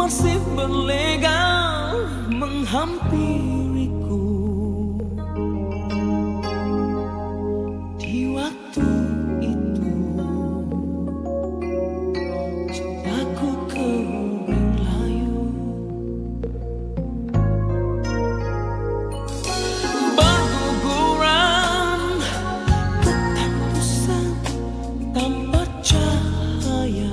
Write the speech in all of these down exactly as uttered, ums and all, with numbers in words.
masih berlegang menghampiriku di waktu itu. Cintaku kering layu, berguguran ketembusan tanpa cahaya.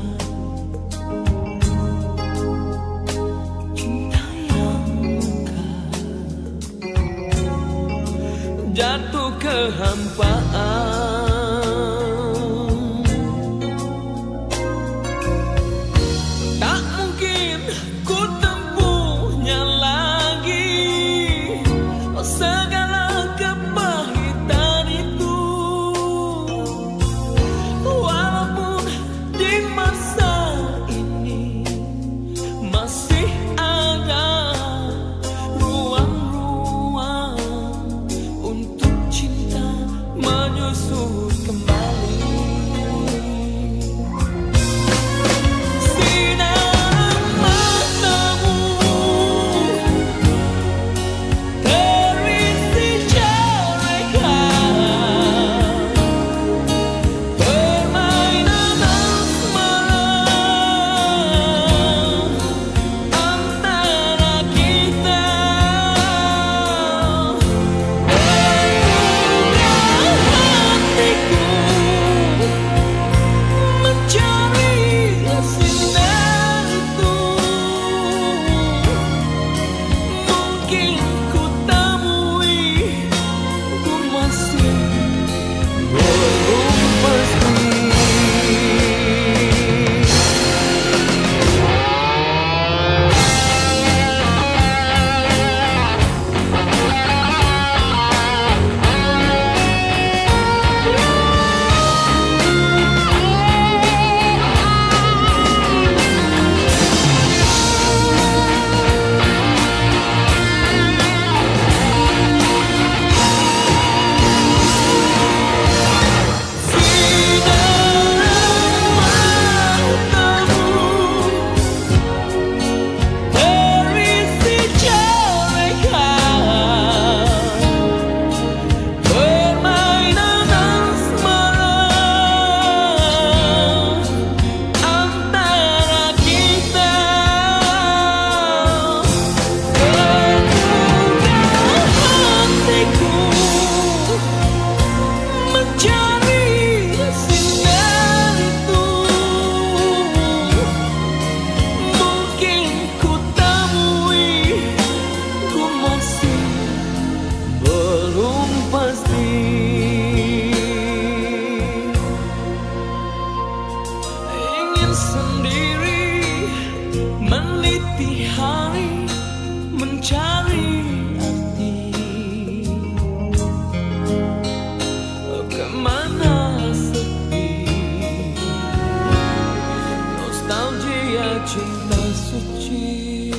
Jatuh kehampaan, tak mungkin ku tempuhnya lagi. Segala kepahitan itu, walaupun di masa ini masih ada ruang-ruang untuk cinta menyusut kembali. Sinar matamu terisi cereka, permainan asmara antara kita. Sendiri meneliti hari, mencari arti. Kemana sepi nostalgia cinta suci,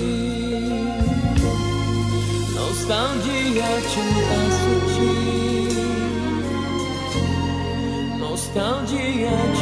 nostalgia cinta suci, nostalgia.